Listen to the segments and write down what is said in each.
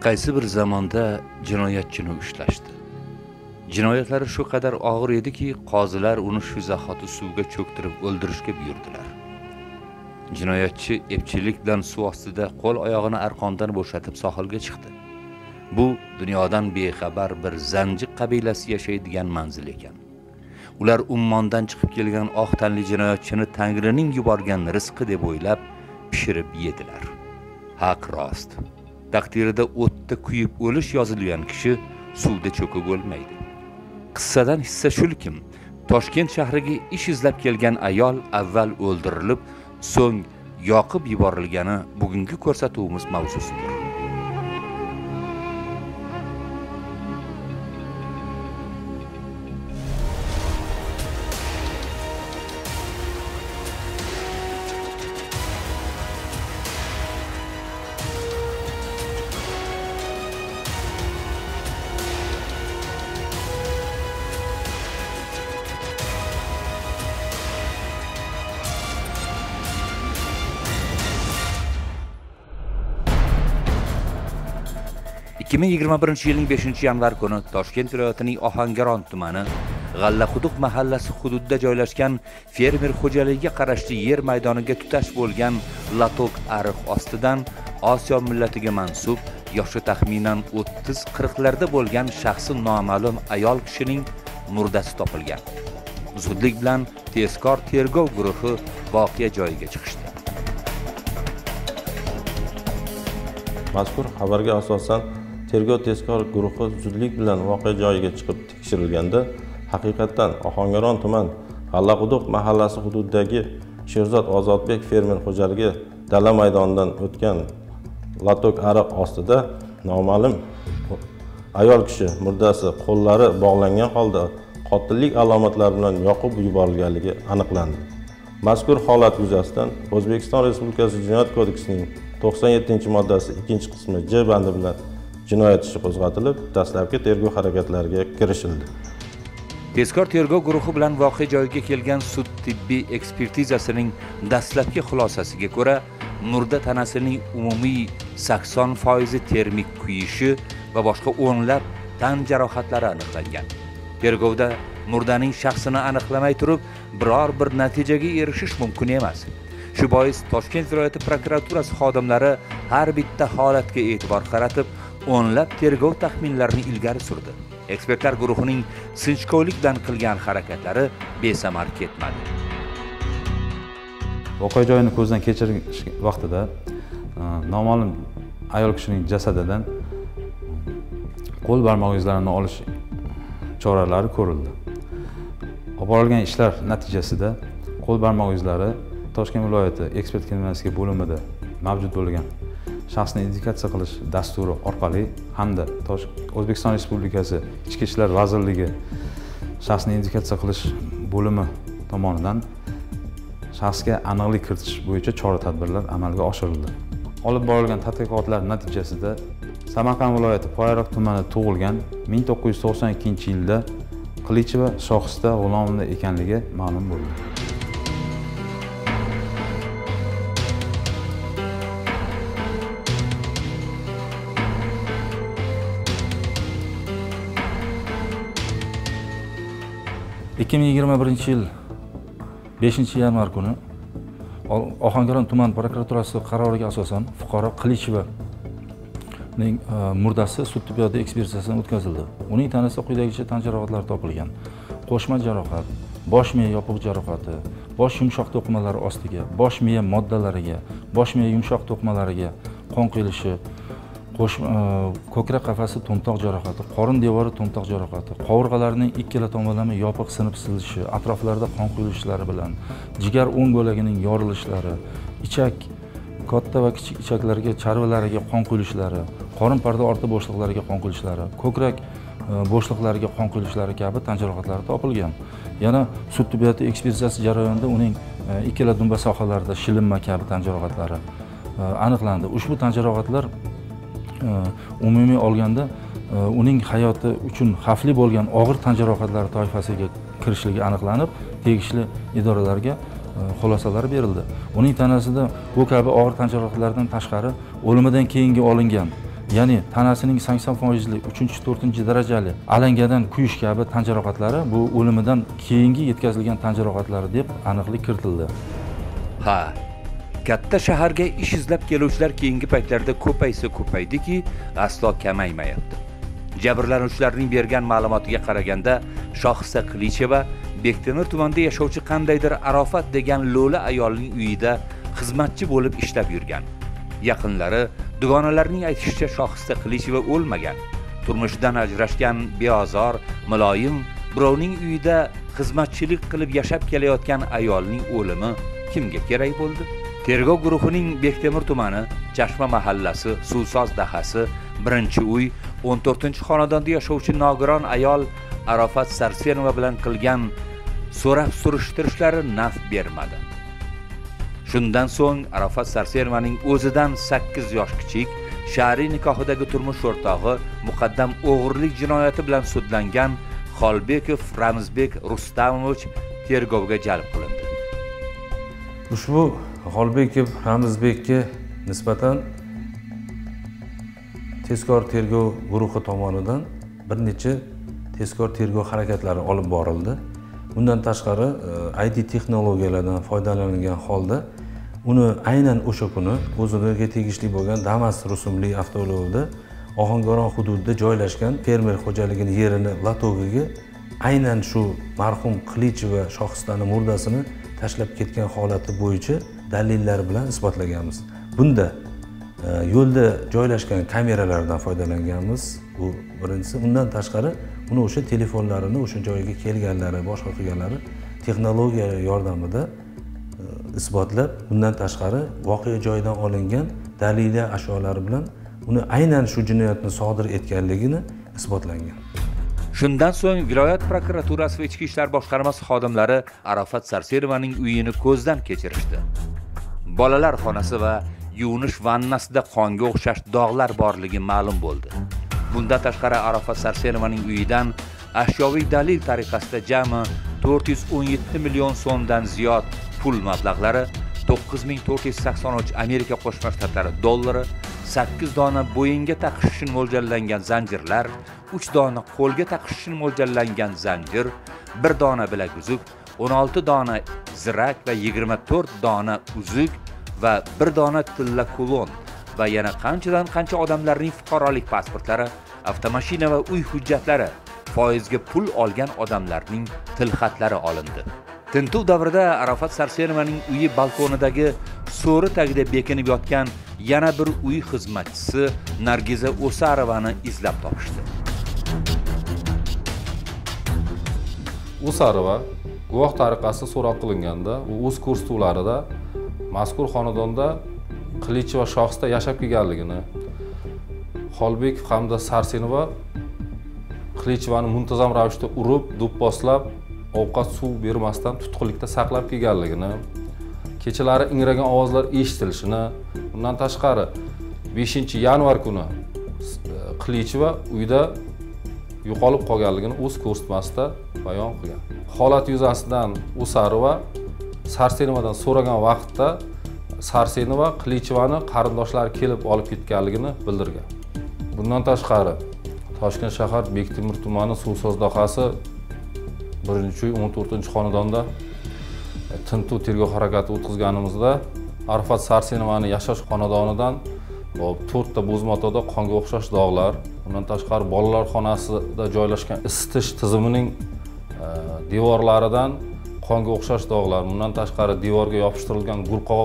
qaysi bir zamonda jinoyatchini ushlashdi. Jinoyatlari shu qadar og'ir ediki, qozilar uni shu zahoti suvga cho'ktirib o'ldirishga buyurdilar. Jinoyatchi epchillik bilan suv ostida qo'l oyog'ini arqondan bo'shatib sohilga chiqdi. Bu dunyodan bexabar bir zanjiq qabilasi yashaydigan manzil ekan. Ular ummondan chiqib kelgan oq tanli jinoyatchini Tangrining yuborgan rizqi deb o'ylab pishirib yedilar. Haq rost. Taqdirida o'tda kuyib o'lish yozilgan kishi suvda cho'kib o'lmaydi. Qissadan hissa shulkim, Toshkent shahriga ish izlab kelgan ayol avval o'ldirilib, so'ng yoqib yuborilgani bugungi ko'rsatuvimiz mavzusidir. yilning 5-yanvar kuni Toshkent viloyatining Ohangaron tumani G'allaquduq mahallasi hududida joylashgan fermer xo'jaligiga qarashli yer maydoniga tutash bo'lgan Latok ariq ostidan Osiyo millatiga mansub, yoshi taxminan 30-40larda bo'lgan shaxsi noma'lum ayol kishining murdasi topilgan. Zudlik bilan tezkor tergov guruhi voqea joyiga chiqishdi. Mazkur xabarga asosan tergov tezkor guruhi zudlik bilan voqea joyiga chiqib tekshirilganda, haqiqatan Ohangaron tuman G'allaquduq mahallasi hududidagi Sherzod Ozodbek fermer xo'jaligi dala maydonidan o'tgan Latok ariq ostida noma'lum ayol kishi murdasi qo'llari bog'langan holda qotillik alomatlari bilan yoqib yuborilganligi aniqlandi. Mazkur holat yuzasidan O'zbekiston Respublikasi Jinoyat kodeksining 97-moddasi 2-qismi J bandi bilan jinoyat ishi qo'zg'atilib, dastlabki tergov harakatlariga kirishildi. Tezkor tergov guruhi bilan voqea joyiga kelgan sud tibbiy ekspertizasining dastlabki xulosasiga ko'ra, murda tanasining umumiy 80% termik kuyishi va boshqa o'nlab tan jarohatlari aniqlangan. Tergovda murdaning shaxsini aniqlamay turib, biror bir natijaga erishish mumkin emas. Shu bois Toshkent viloyati prokuraturasi xodimlari har bitta holatga e'tibor qaratib, o'nlab tergov taxminlarini ilgari surdi. Ekspertlar guruhining sinchkovlik bilan qilgan harakatlari besamar ketmadi. Voqea joyini ko'zdan kechirish vaqtida noma'lum ayol kishining jasadidan qo'l barmoq izlarini olish choralari ko'rildi. Olib borilgan ishlar natijasida qo'l barmoq izlari Toshkent viloyati ekspert kriminalistika bo'limida mavjud bo'lgan shaxsni identifikatsiya qilish dasturi orqali hamda O'zbekiston Respublikasi Ichki ishlar vazirligi shaxsni identifikatsiya qilish bo'limi tomonidan shaxsga aniqlik kiritish bo'yicha chora-tadbirlar amalga oshirildi. Olib borilgan tadqiqotlar natijasida Samarqand viloyati Poyariq tumanida tug'ilgan 1992-yilda Qilicheva Shoxista G'ulomova ekanligi ma'lum bo'ldi. yil 5-yanvar kuni Ohangaron tuman prokuraturasi qaroriga asosan fuqaro Qilichevaning murdasi sud tibbiyot ekspertizasidan o'tkazildi. Uning tanasida quyidagicha tan jarohatlari topilgan: qo'shma jarohat, bosh miya yopiq jarohati, bosh yumshoq to'qimalari ostiga, bosh miya moddalariga, bosh miya yumshoq to'qimalariga qon quyilishi, ko'krak qafasi to'mtoq jarohati, qorin devori to'mtoq jarohati, qovurg'alarning ikkala tomonlama yopiq sinib silishi, atroflarida qon quyilishlari bilan jigar o'ng bo'lagining yorilishlari, ichak katta va kichik ichaklarga, charvalariga qon quyilishlari, qorin parda orti bo'shliqlariga qon quyilishlari, ko'krak bo'shliqlariga qon quyilishlari kabi tan jarohatlari topilgan. Yana sud tibbiyoti ekspertizasi jarayonida uning ikkala dumba sohalarida shilinma kabi tan jarohatlari aniqlandi. Ushbu tan jarohatlar umumiy olganda uning hayoti uchun xavfli bo'lgan og'ir tan jarohatlari toifasiga kirishligi aniqlanib, tegishli idoralarga xulosalar berildi. Uning tanasida bu kabi og'ir tan jarohatlaridan tashqari o'limidan keyingi olingan ya'ni tanasining 80%lik 3-4 darajali alangadan kuyish kabi tan jarohatlari bu o'limidan keyingi yetkazilgan tan jarohatlari deb aniqlik kiritildi. Ha, katta shaharga ish izlab keluvchilar keyingi paytlarda ko'paydiki, aslo kamaymayapti. Jabrlanuvchilarning bergan ma'lumotiga qaraganda, Shohista Qilicheva Bektemir tumanida yashovchi qandaydir Arofat degan lo'li ayolning uyida xizmatchi bo'lib ishlab yurgan. Yaqinlari, dugonalarining aytishicha Shohista Qilicheva o'lmagan. Turmushidan ajrashgan beozor, muloyim, birovning uyida xizmatchilik qilib yashab kelayotgan ayolning o'limi kimga kerak bo'ldi? Tergov guruhining Bektemir tumani, Chashma mahallasi, Suvsoz dahasi, 1-uy, 14-xonadonda yashovchi nogiron ayol Arofat Sarsenova bilan qilgan so'rab surishtirishlari naf bermadi. Shundan so'ng Arofat Sarsenovaning o'zidan 8 yosh kichik shahriy nikohidagi turmush o'rtog'i muqaddam o'g'irlik jinoyati bilan sudlangan Xolbekov Ramzbek Rustamovich tergovga jalb qilindi. Ushbu Xolbekov Ramzbekka nisbatan tezkor tergov guruhi tomonidan bir necha tezkor tergov harakatlari olib borildi. Bundan tashqari IT texnologiyalardan foydalanilgan holda uni aynan o'sha kuni o'ziga tegishli bo'lgan Damas rusumli avtoyo'lda Ohangaron hududida joylashgan fermer xo'jaligining yerini latogiga aynan shu marhum Qilicheva Shohistani murdasini tashlab ketgan holati bo'yicha dalillar bilan isbotlaganmiz. Bunda yo'lda joylashgan kameralardan foydalanganmiz. Bu birinchisi. Undan tashqari uni o'sha telefonlarini o'sha joyga kelganlari, boshqa qilganlari texnologiya yordamida isbotlab, bundan tashqari voqea joyidan olingan dalillar ashyolar bilan uni aynan shu jinoyatni sodir etganligini isbotlangan. Shundan so'ng viloyat prokuraturasi va ichki ishlar boshqarmasi xodimlari Arofat Sarsenovaning uyini ko'zdan kechirishdi. Bolalar xonasi va yuvinish vannasida qonga o'xshash dog'lar borligi ma'lum bo'ldi. Bundan tashqari Arofat Sarsenovaning uyidan ashyoviy dalil tariqasida jami 417 million so'mdan ziyod pul mablag'lari, 9483 Amerika Qo'shma Shtatlari dollari, 8 dona bo'yinga taqish uchun mo'ljallangan zanjirlar, 3 dona qo'lga taqish uchun mo'ljallangan zanjir, 1 dona bilaguzuk, 16 dona zirak va 24 dona uzuk va 1 dona tilla kulon va yana qanchadan qancha odamlarning fuqarolik pasportlari, avtomashina va uy hujjatlari, foizga pul olgan odamlarning tilxatlari olindi. Tintuv davrida Arofat Sarsenovaning uyi balkonidagi so'ri tagida bekinib yotgan yana bir uy xizmatchisi Nargiza O'sarovani izlab topishdi. O'sarova guvoh tariqasida so'roq qilinganda, u o'z ko'rsatuvlarida mazkur xonadonda Qilicheva Shohista yashab kelganligini, Xolbekov hamda Sarsenova Qilichevani muntazam ravishda urib, do'pposlab, ovqat suv bermasdan tutqunlikda saqlab kelganligini, kechalari ingragan ovozlar eshitilishini, bundan tashqari 5-yanvar kuni Qilicheva uyda yo'qolib qolganligini o'z ko'rsatmasida bayon qilgan. Holat yuzasidan O'sarova Sarsenovadan so'ragan vaqtda Sarsenova Qilichevani qarindoshlari kelib olib ketganligini bildirgan. Bundan tashqari Toshkent shahar Bektemir tumani Suvsoz dahasi 1-uy 14-xonadonda tintuv tergov harakati o'tkazganimizda Arofat Sarsenovani yashash xonadonidan 4 ta bo'zmatoda qonga o'xshash dog'lar, undan tashqari bolalar xonasida joylashgan isitish tizimining devorlaridan qonga o'xshash dog'lar, undan tashqari devorga yopishtirilgan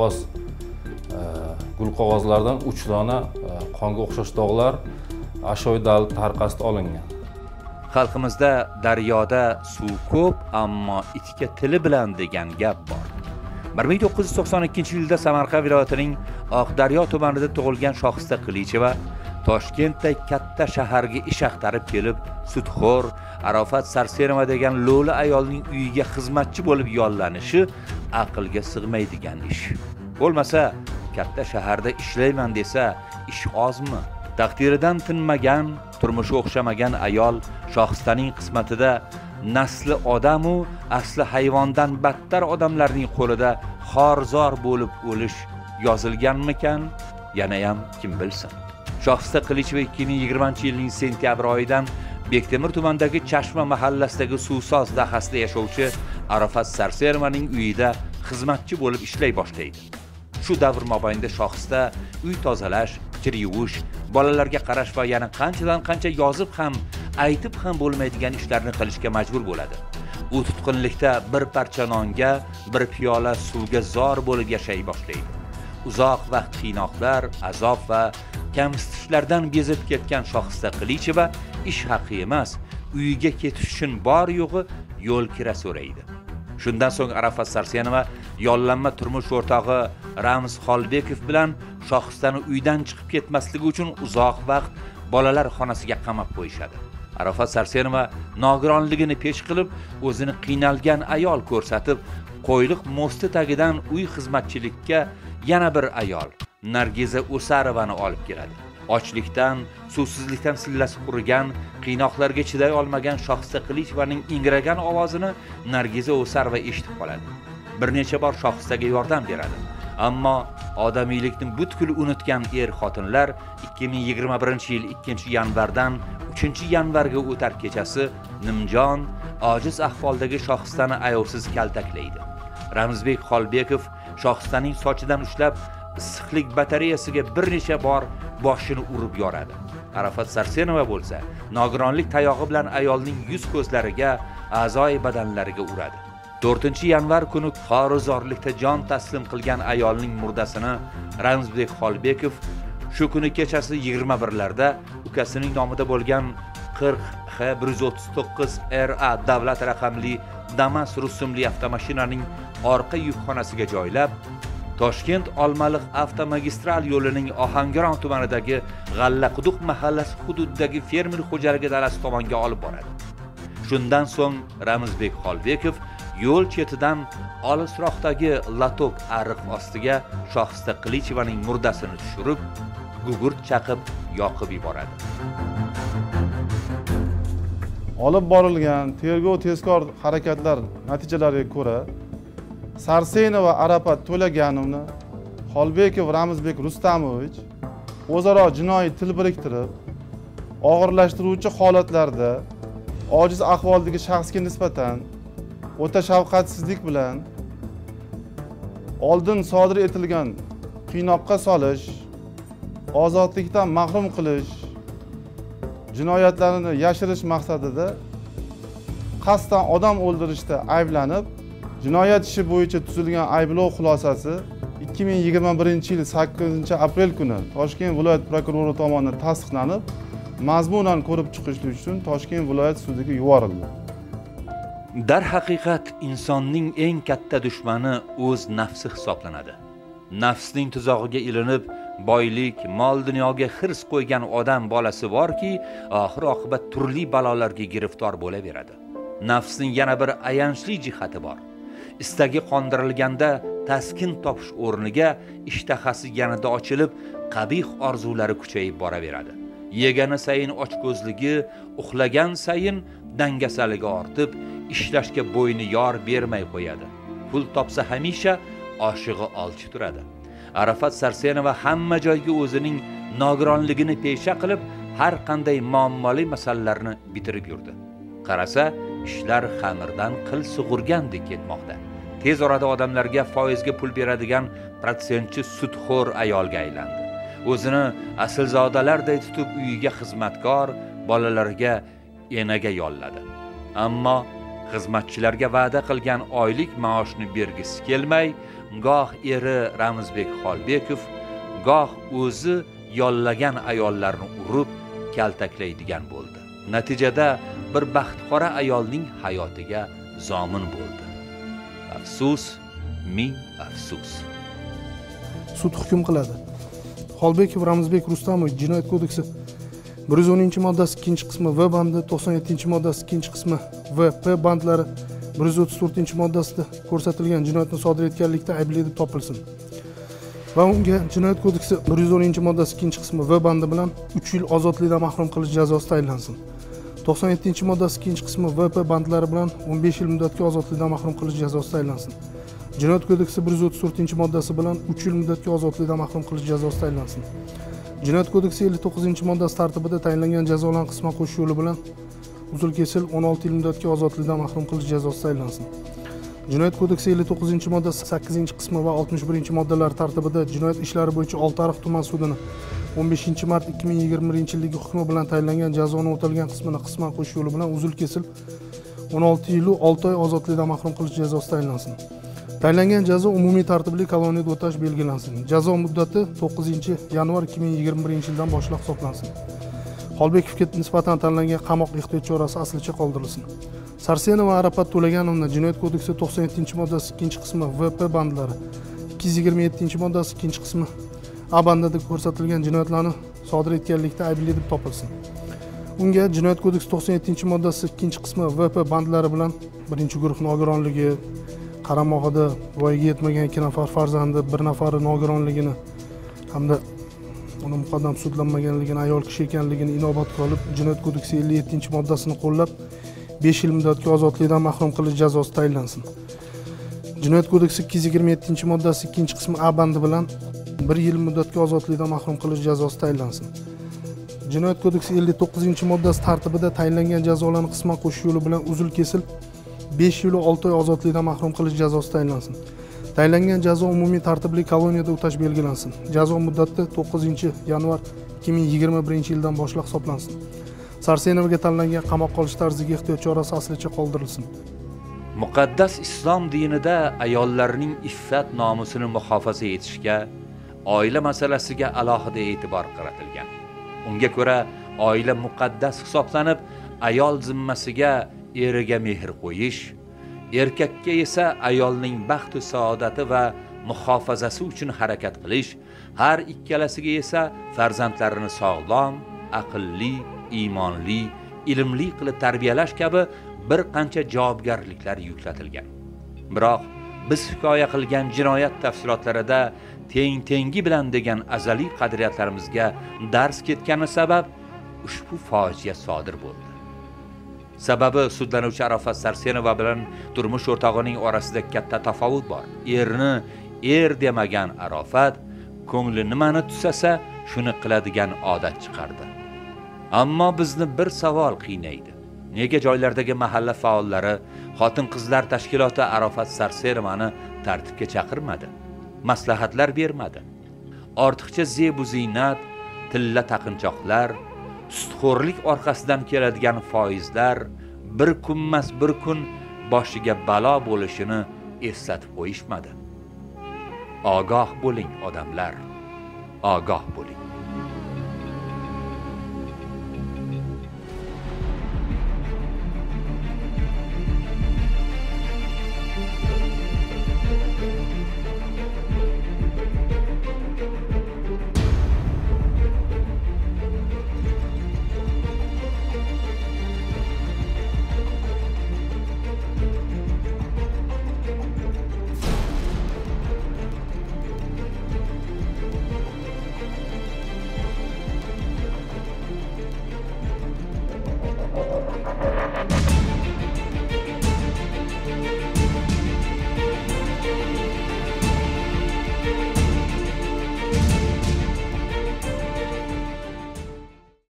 gul qog'ozlardan 3 dona qonga o'xshash dog'lar ashyoviy dalil tariqasida olingan. Xalqimizda daryoda suv ko'p, ammo itga tili bilan degan gap bor. 1992-yilda Samarqand viloyatining Oqdaryo tumanida tug'ilgan Shohista Qilicheva Toshkentdagi katta shaharga ish axtarib kelib, sudxo'r Arofat Sarsenova degan lo'li ayolning uyiga xizmatchi bo'lib yollanishi aqlga sig'maydigan ish. Bo'lmasa, katta shaharda ishlayman desa, ish ozmi? Taqdiridan tinmagan, turmushi o'xshamagan ayol Shohistaning qismatida nasli odam u asli hayvondan battar odamlarning qo'lida xorzor bo'lib o'lish yozilganmikan? Yana ham kim bilsin. Shohista Qilicheva 2020-yilning sentyabr oyidan Bektemir tumanidagi Chashma mahallasidagi suvsoz dahasida yashovchi Arafat Sarsenovaning uyida xizmatchi bo'lib ishlay boshlaydi. Shu davr mobaynida Shohista uy tozalash, kir yuvish, bolalarga qarash va yana qanchadan qancha yozib ham, aytib ham bo'lmaydigan ishlarni qilishga majbur bo'ladi. U tutqunlikda bir parcha nonga, bir piyola suvga zor bo'lib yashay boshlaydi. Uzoq vaqt qiynoqlar, azob va kamsitishlardan bezib ketgan Shohista Qilicheva ish haqi emas, uyiga ketish uchun bor yo'g'i yo'l kira so'raydi. Shundan so'ng Arafat Sarsenova yollanma turmush o'rtog'i Ramiz Xolbekov bilan Shohistani uydan chiqib ketmasligi uchun uzoq vaqt bolalar xonasiga qamab qo'yishadi. Arafat Sarsenova nogironligini pesh qilib, o'zini qiynalgan ayol ko'rsatib, Qo'yliq mosti tagidan uy xizmatchilikka yana bir ayol, Nargiza O'sarovani olib keladi. Ochlikdan, suvsizlikdan sillasi qurigan, qiynoqlarga chiday olmagan Shohista Qilichevaning ingragan ovozini Nargiza O'sarova eshitib qoladi. Bir necha bor Shohistaga yordam beradi. Ammo odamiylikni butkul unutgan xotinlar 2021-yil 2-yanvardan 3-yanvarga o'tar kechasi nimjon, ojiz ahvoldagi Shohistani ayovsiz kaltaklaydi. Ramzbek Xolbekov Shohistaning sochidan ushlab, issiqlik batareyasiga bir necha bor boshini urib yoradi. Arafat Sarsenova bo'lsa, nogironlik tayog'i bilan ayolning yuz ko'zlariga, a'zoyi badanlariga uradi. 4-yanvar kuni qorozorlikda jon taslim qilgan ayolning murdasini Ramzbek Xolbekov shu kuni kechasi 21larda ukasining nomida bo'lgan 40H139RA davlat raqamli Damas rusumli avtomashinaning orqa yukxonasiga joylab, Toshkent Olmaliq avtomagistral yo'lining Ohangaron tumanidagi G'allaquduq mahallasi hududidagi fermer xo'jaligi dalasi tomonga olib boradi. Shundan so'ng Ramzbek Xolbekov yo'l chetidan olisroqdagi latok ariq ostiga Shohista Qilichevaning murdasini tushirib, gugurt chaqib yoqib yuboradi. Olib borilgan tergov-tezkor harakatlar natijalariga ko'ra, Sarsenova Arafat To'laganovni Xolbekov Ramzbek Rustamovich o'zaro jinoiy til biriktirib, og'irlashtiruvchi holatlarda ojiz ahvoldagi shaxsga nisbatan o'ta shafqatsizlik bilan oldin sodir etilgan qiynoqqa solish, ozodlikdan mahrum qilish jinoyatlarini yashirish maqsadida qasddan odam o'ldirishda ayblanib, jinoyat ishi bo'yicha tuzilgan ayblov xulosasi 2021-yil 8-aprel kuni Toshkent viloyat prokurori tomonidan tasdiqlanib, mazmunan ko'rib chiqishlik uchun Toshkent viloyat sudiga yuborildi. Darhaqiqat insonning eng katta dushmani o'z nafsi hisoblanadi. Nafsning tuzog'iga ilinib, boylik, mol dunyoga hirs qo'ygan odam bolasi borki, oxir-oqibat turli balolarga giriftor bo'laveradi. Nafsning yana bir ayanchli jihati bor. Istagi qondirilganda taskin topish o'rniga ishtahasi yanada ochilib, qabih orzulari kuchayib boraveradi. Yegani sayin ochko'zligi, uxlagan sayin dangasaligi ortib, ishlashga bo'yni yor bermay qo'yadi. Pul topsa hamisha oshig'i olchi turadi. Arafat Sarsenova hamma joyga o'zining nogironligini pesha qilib, har qanday muammoli masalalarni bitirib yurdi. Qarasa, ishlar xamirdan qil sug'urgandek ketmoqda. Tez orada odamlarga foizga pul beradigan protsentchi sudxo'r ayolga aylandi. O'zini aslzodalarday tutib uyiga xizmatkor, bolalariga enaga yolladi. Ammo xizmatchilarga va'da qilgan oylik maoshni bergisi kelmay, goh eri Ramzbek Xolbekov, goh o'zi yollagan ayollarni urib, kaltaklaydigan bo'ldi. Natijada bir baxtqora ayolning hayotiga zomin bo'ldi. Afsus, ming afsus. Sud hukm qiladi. Xolbekov Ramzbek Rustamovich Jinoyat kodeksi 110-moddasi 2-qismi V bandi, 97-moddasi 2-qismi V P bandlari 134-moddasida ko'rsatilgan jinoyatni sodir etganlikda aybli deb topilsin. Va unga Jinoyat kodeksi 110-moddasi 2-qismi V bandi bilan 3 yil ozodlikdan mahrum qilish jazosi tayinlansin. 97-moddasi 2-qismi V P bandlari bilan 15 yil muddatga ozodlikdan mahrum qilish jazosi tayinlansin. Jinoyat kodeksi 134-moddasi bilan 3 yil muddatga ozodlikdan mahrum qilish jazosi tayinlansin. Jinoyat kodeksi 59-moddasi tartibida tayinlangan jazolarni qisman qo'shish yo'li bilan uzr kesil 16 yil muddatga ozodlikdan mahrum qilish jazosi tayinlansin. Jinoyat kodeksi 59-moddasi 8-qismi va 61-moddalari tartibida jinoyat ishlari bo'yicha Oltiariq tuman sudining 15 mart 2021-yildagi hukmi bilan tayinlangan jazoni o'talgan qismini qisman qo'shish yo'li bilan uzr kesil 16 yil 6 oy ozodlikdan mahrum qilish jazosi tayinlansin. Tayinlangan jazo umumiy tartibli koloniyada o'tash belgilansin. Jazo muddati 9-yanvar 2021-yildan boshlab hisoblansin. Xolbekovga nisbatan tanlangan qamoq ehtiyot chorasi aslicha qoldirilsin. Sarsenova Arapat To'laganovna Jinoyat kodeksi 97-moddasi 2-qismi VP bandlari 227-moddasi 2-qismi A bandida ko'rsatilgan jinoyatlarni sodir etganlikda aybli deb topilsin. Unga Jinoyat kodeksi 97-moddasi 2-qismi VP bandlari bilan 1-guruh nogironligi, qaramog'ida voyaga yetmagan 2 nafar farzandi, 1 nafari nogironligini hamda uni muqaddam sudlanmaganligini, ayol kishi ekanligini inobatga olib, Jinoyat kodeksi 57-moddasini qo'llab 5 yil muddatga ozodlikdan mahrum qilish jazosi tayinlansin. Jinoyat kodeksi 227-moddasi 2-qismi A bandi bilan 1 yil muddatga ozodlikdan mahrum qilish jazosi tayinlansin. Jinoyat kodeksi 59-moddasi tartibida tayinlangan jazolarni qisman qo'shish yo'li bilan uzr kesil 5 yil 6 oy ozodlikdan mahrum qilish jazosi tayinlansin. Tayinlangan jazo umumiy tartibli koloniyada o'tash belgilansin. Jazo muddati 9-yanvar 2021-yildan boshlab hisoblansin. Sarsenovaga tanlangan qamoq qolish tarziga ehtiyot chorasi aslicha qoldirilsin. Muqaddas islom dinida ayollarning iffat nomusini muhofaza etishga, oila masalasiga alohida e'tibor qaratilgan. Unga ko'ra, oila muqaddas hisoblanib, ayol zimmasiga eriga mehr qo'yish, erkakka esa ayolning baxt va saodati va muhofazasi uchun harakat qilish, har ikkalasiga esa farzandlarini sog'lom, aqlli, iymonli, ilmli qilib tarbiyalash kabi bir qancha javobgarliklar yuklatilgan. Biroq biz hikoya qilgan jinoyat tafsilotlarida tengi bilan degan azaliy qadriyatlarimizga dars ketgani sabab ushbu fojia sodir bo'ldi. Sababi sudlanuvchi Arafat Sarsenova bilan turmush o'rtog'ining orasida katta tafovut bor. Erni er demagan Arafat ko'ngli nimani tusasa shuni qiladigan odat chiqardi. Ammo bizni bir savol qiynaydi. Nega joylardagi mahalla faollari, xotin-qizlar tashkiloti Arafat Sarsenovani tartibga chaqirmadi? Maslahatlar bermadi. Ortiqcha zeb-u ziynat, tilla taqinchoqlar, sutxo'rlik orqasidan keladigan foizlar bir kunmas bir kun boshiga balo bo'lishini eslatib qo'yishmadi. Ogoh bo'ling odamlar, ogoh bo'ling.